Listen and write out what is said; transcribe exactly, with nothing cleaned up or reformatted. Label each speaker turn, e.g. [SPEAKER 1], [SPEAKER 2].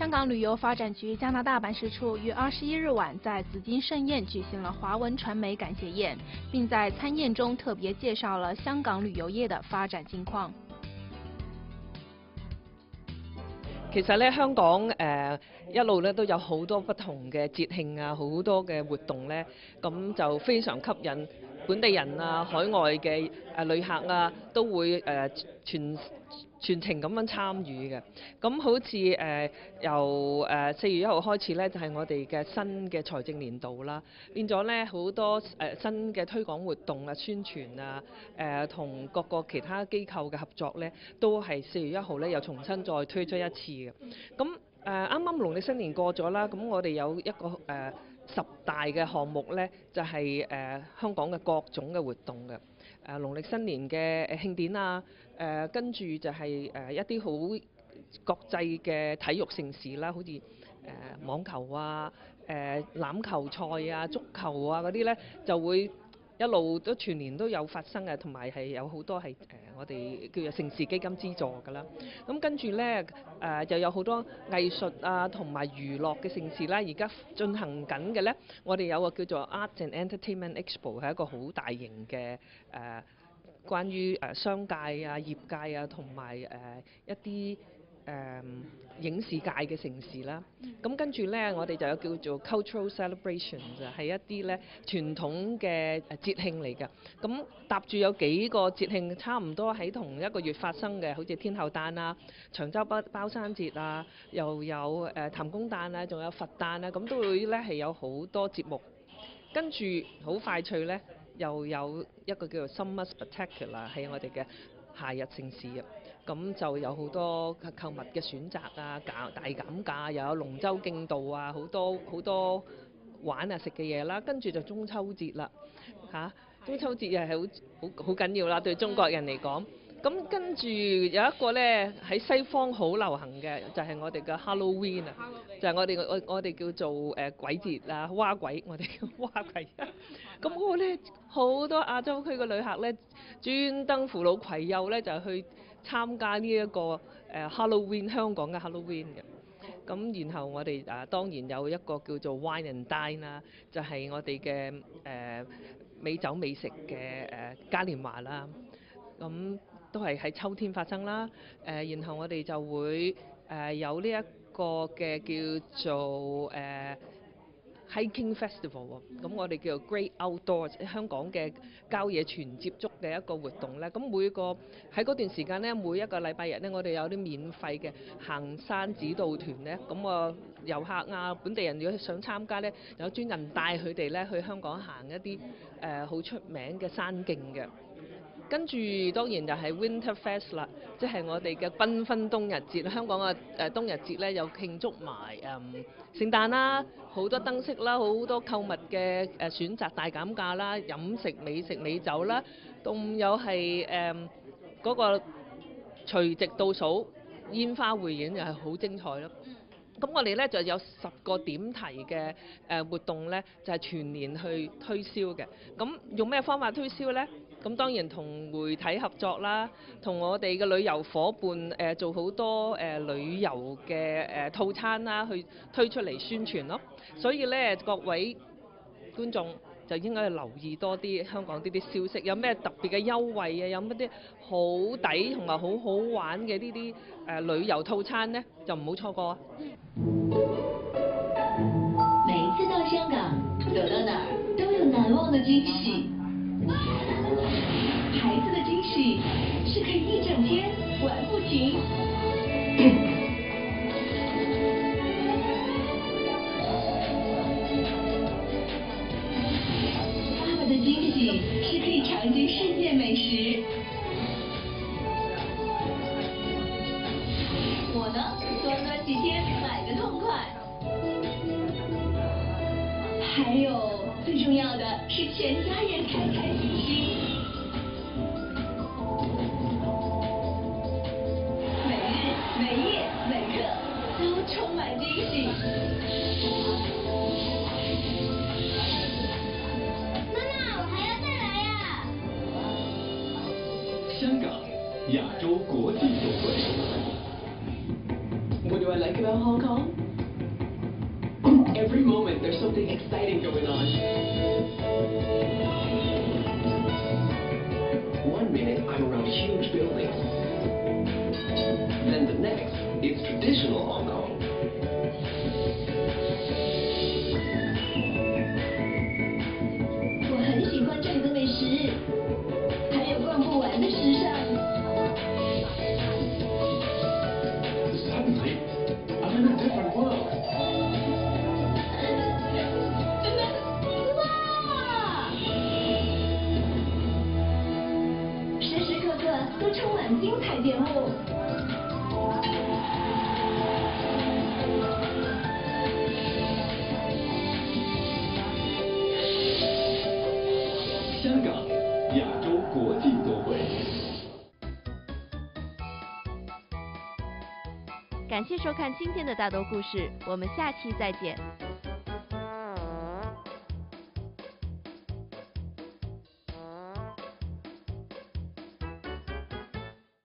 [SPEAKER 1] 香港旅游发展局加拿大办事处于二十一日晚在紫金盛宴举行了华文传媒感謝宴，并在餐宴中特别介绍了香港旅游业的发展境况。
[SPEAKER 2] 其實咧，香港誒、呃、一路咧都有好多不同嘅節慶啊，好多嘅活動咧，咁就非常吸引本地人啊、海外嘅誒旅客啊，都會誒、呃、全全程咁樣參與嘅。咁好似誒、呃、由誒四月一號開始咧，就係、是、我哋嘅新嘅財政年度啦，變咗咧好多誒、呃、新嘅推廣活動啊、宣傳啊，誒、呃、同各個其他機構嘅合作咧，都係四月一號咧又重新再推出一次嘅。咁誒啱啱農曆新年過咗啦，咁我哋有一個誒、呃、十大嘅項目咧，就係、是、誒、呃、香港嘅各種嘅活動嘅。誒、呃、農曆新年嘅誒慶典啊，誒跟住就係、是、誒、呃、一啲好國際嘅體育盛事啦，好似誒、呃、網球啊、誒、呃、欖球賽啊、足球啊嗰啲咧，就會一路都全年都有發生嘅，同埋係有好多係誒、呃、我哋叫做盛事基金資助㗎啦。咁跟住咧誒又有好多藝術啊同埋娛樂嘅盛事啦。而家進行緊嘅咧，我哋有個叫做 Arts and Entertainment Expo， 係一個好大型嘅誒、呃、關於誒商界啊、業界啊同埋誒一啲誒、呃、影視界嘅盛事啦。咁跟住咧，我哋就有叫做 cultural celebrations， 就係一啲咧傳統嘅誒節慶嚟㗎。咁搭住有幾個節慶，差唔多喺同一個月發生嘅，好似天后誕啊、長洲包包山節啊，又有誒、呃、譚公誕啊，仲有佛誕啊，咁都會咧係有好多節目。跟住好快脆咧，又有一個叫做 Summer Spectacular， 係我哋嘅夏日盛事啊。咁就有好多購物嘅選擇啊，減大減價，又有龍舟競渡啊，好多好多玩啊食嘅嘢啦。跟住就中秋節啦，嚇、啊！中秋節又係好好好緊要啦，對中國人嚟講。咁跟住有一個咧喺西方好流行嘅，就係、是、我哋嘅 Halloween 啊，就係我哋我我哋叫做誒、呃、鬼節啊，蛙鬼，我哋叫蛙鬼。咁我咧好多亞洲區嘅旅客咧，專登扶老攜幼咧就去參加呢、這、一個誒、呃、Halloween 香港嘅 Halloween 嘅。咁然後我哋啊當然有一個叫做 Wine and Dine 啦，就係我哋嘅誒美酒美食嘅誒、呃、嘉年華啦。咁都係喺秋天發生啦。誒、呃，然後我哋就會誒、呃、有呢一個嘅叫做誒、呃、hiking festival 喎。咁我哋叫做 Great Outdoors， 香港嘅郊野全接觸嘅一個活動咧。咁每個喺嗰段時間咧，每一個禮拜日咧，我哋有啲免費嘅行山指導團咧。咁啊，遊客啊，本地人如果想參加咧，有專人帶佢哋咧去香港行一啲誒好出名嘅山徑嘅。跟住當然就係 Winter Fest 啦，即係我哋嘅繽紛冬日節。香港嘅誒冬日節咧，又慶祝埋誒聖誕啦，好多燈飾啦，好多購物嘅誒選擇大減價啦，飲食美食美酒啦，仲有係誒嗰個除夕倒數煙花匯演又係好精彩咯。咁我哋咧就有十個點題嘅誒活動咧，就係、是、全年去推銷嘅。咁用咩方法推銷咧？咁當然同媒體合作啦，同我哋嘅旅遊伙伴誒、呃、做好多誒、呃、旅遊嘅誒、呃、套餐啦，去推出嚟宣傳咯。所以咧，各位觀眾就應該留意多啲香港呢啲消息，有咩特別嘅優惠啊，有乜啲好抵同埋好好玩嘅呢啲誒旅遊套餐咧，就唔好錯過啊！
[SPEAKER 3] 每一次到香港，走到哪兒都有難忘的驚喜。孩子的驚喜是可以一整天玩不停。爸爸的驚喜是可以嘗盡世界美食。我呢，短短幾天買個痛快。還有最重要的是全家人開開心心。每日每夜每刻都充滿驚喜。
[SPEAKER 4] 媽媽，我還要再來呀！
[SPEAKER 5] 香港亞洲國際總會。 What do I like about Hong Kong? Every moment there's something exciting going on. One minute I'm around huge buildings. Then the next, it's traditional Hong Kong.
[SPEAKER 3] 我很喜欢这里的美食，还有逛不完的时尚。
[SPEAKER 6] Suddenly, I'm in a different world.
[SPEAKER 3] 哇！时时刻刻都充满精彩节目。
[SPEAKER 6] 香港，亚洲国际都会。
[SPEAKER 7] 感谢收看今天的大多故事，我们下期再见。